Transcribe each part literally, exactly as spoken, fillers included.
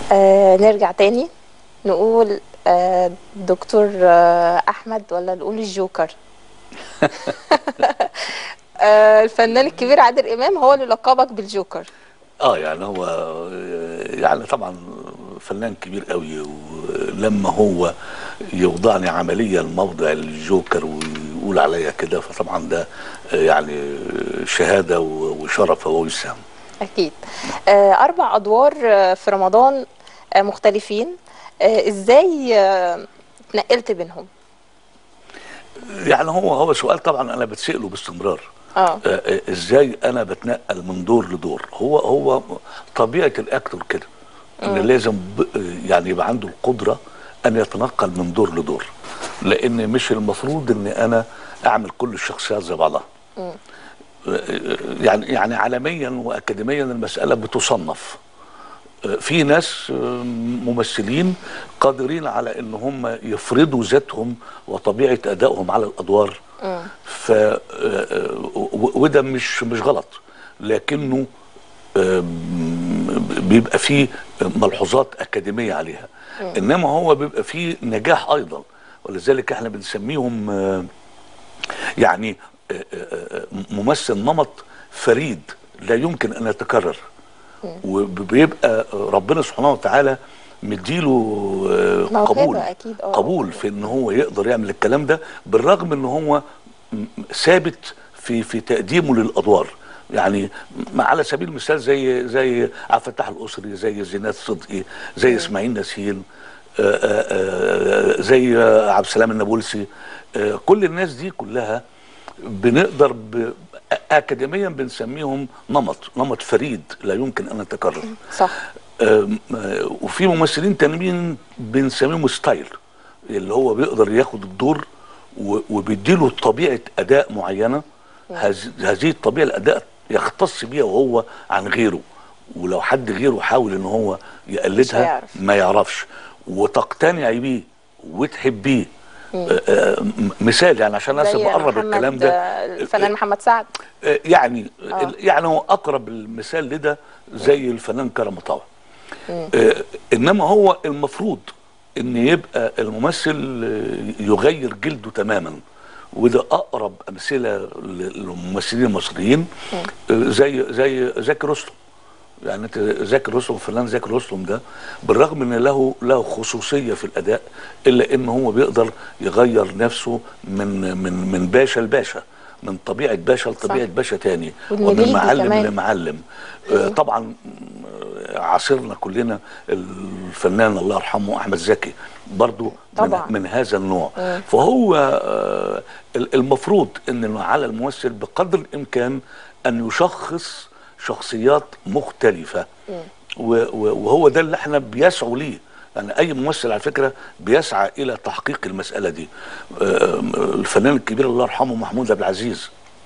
آه نرجع تاني نقول آه دكتور آه أحمد، ولا نقول الجوكر؟ آه الفنان الكبير عادل إمام هو اللي لقبك بالجوكر. اه يعني هو يعني طبعا فنان كبير قوي، ولما هو يوضعني عمليا موضع الجوكر ويقول عليا كده فطبعا ده يعني شهادة وشرف ووسام. أكيد. آه أربع أدوار آه في رمضان آه مختلفين، آه إزاي آه اتنقلت بينهم؟ يعني هو هو سؤال طبعا انا بتسأله باستمرار. اه آه، ازاي انا بتنقل من دور لدور؟ هو هو طبيعه الاكتور كده، ان مم. لازم ب- يعني يبقى عنده القدره ان يتنقل من دور لدور، لان مش المفروض ان انا اعمل كل الشخصيات زي بعضها. مم. آه، يعني يعني عالميا واكاديميا المساله بتصنف. آه، في ناس آه، ممثلين قادرين على ان هم يفرضوا ذاتهم وطبيعه ادائهم على الادوار. مم. ف آه، و- وده مش مش غلط، لكنه آم، بيبقى فيه ملحوظات أكاديمية عليها. مم. إنما هو بيبقى فيه نجاح أيضا، ولذلك احنا بنسميهم آه، يعني آه، آه، آه، ممثل نمط فريد لا يمكن أن يتكرر. مم. وبيبقى ربنا سبحانه وتعالى مديله آه، قبول موهبة أكيد. اه اه قبول في ان هو يقدر يعمل الكلام ده، بالرغم ان هو م- ثابت في في تقديمه للادوار. يعني م- على سبيل المثال زي زي عبد الفتاح الاسري، زي زينات صدقي، زي مم. اسماعيل نسيل، آه، آه، آه، زي آه، عبد السلام النابلسي. آه، كل الناس دي كلها بنقدر ب... اكاديميا بنسميهم نمط نمط فريد لا يمكن ان يتكرر. صح. آم، آه، وفي ممثلين تانيين بنسميهم ستايل، اللي هو بيقدر ياخد الدور و- وبيديله طبيعة أداء معينة. مم. هذه هذه الطبيعة الأداء يختص بيها وهو عن غيره، ولو حد غيره حاول ان هو مش يقلدها هيعرف. ما يعرفش، وتقتنعي بيه وتحبيه. مم. آه، آه، م- مثال يعني عشان الناس زي بقرب الكلام محمد ده. آه، الفنان محمد سعد. آه، يعني اه. يعني هو اقرب المثال لده زي الفنان كرم طاوع. مم. آه، انما هو المفروض ان يبقى الممثل آه، يغير جلده تماما، وده اقرب امثله للممثلين المصريين. مم. آه، زي زي زكي رستم. يعني انت زكي رستم، الفنان زكي رستم ده بالرغم ان له له خصوصيه في الاداء، الا ان هو بيقدر يغير نفسه من من من باشا لباشا، من طبيعه باشا صح. لطبيعه باشا تاني، ومن والمليجي معلم كمان. لمعلم. آه، مم. طبعا آه، عاصرنا كلنا الفنان الله يرحمه احمد زكي برضو من طبعا. من هذا النوع. مم. فهو آه، المفروض ان على الممثل بقدر الامكان ان يشخص شخصيات مختلفة. مم. و- و- وهو ده اللي احنا بيسعوا ليه. يعني اي ممثل على فكرة بيسعى الى تحقيق المسألة دي. آم، الفنان الكبير الله يرحمه محمود عبد العزيز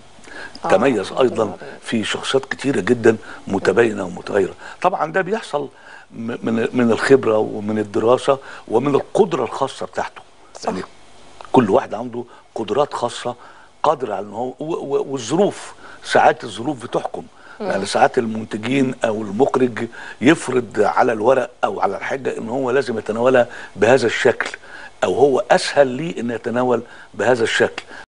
اه تميز رحمة الله ايضا عليه. في شخصيات كتيرة جدا متباينة ومتغيرة. طبعا ده بيحصل م- من من الخبرة ومن الدراسة ومن القدرة الخاصة بتاعته. صح. يعني كل واحد عنده قدرات خاصة قادر على ان هو و- و- والظروف، ساعات الظروف بتحكم. يعني ساعات المنتجين او المخرج يفرض على الورق او على الحاجة ان هو لازم يتناولها بهذا الشكل، او هو اسهل ليه ان يتناول بهذا الشكل.